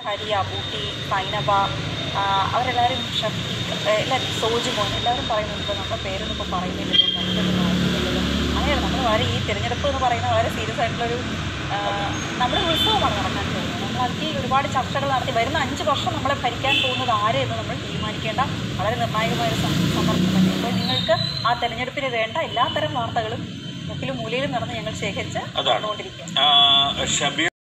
ഹരിയ, ഊട്ടി, സൈനബ, അവരെല്ലാവരും ഷഫീഖ്, എല്ലാവരും സോജുമോൻ എല്ലാവരും പറയുന്നുണ്ട്. ഇപ്പോൾ നമ്മുടെ പേരൊന്നും ഇപ്പോൾ പറയുന്നില്ലല്ലോ, നമുക്കൊന്നും നോക്കുന്നില്ലല്ലോ. അങ്ങനെയാണ് നമ്മൾ വളരെ ഈ തിരഞ്ഞെടുപ്പ് എന്ന് പറയുന്ന വളരെ സീരിയസ് ആയിട്ടുള്ളൊരു നമ്മുടെ ഉത്സവമാണ് നടക്കാൻ പോകുന്നത്. നമ്മൾ അതിൽ ഒരുപാട് ചർച്ചകൾ നടത്തി വരുന്ന 5 വർഷം നമ്മളെ ഭരിക്കാൻ പോകുന്നത് ആരെ എന്ന് നമ്മൾ തീരുമാനിക്കേണ്ട വളരെ നിർണായകമായൊരു സന്ദർഭം തന്നെ. അപ്പോൾ നിങ്ങൾക്ക് ആ തെരഞ്ഞെടുപ്പിന് വേണ്ട എല്ലാത്തരം വാർത്തകളും മുക്കിലും മൂലയിലും നടന്ന് ഞങ്ങൾ ശേഖരിച്ച് നടന്നുകൊണ്ടിരിക്കുക.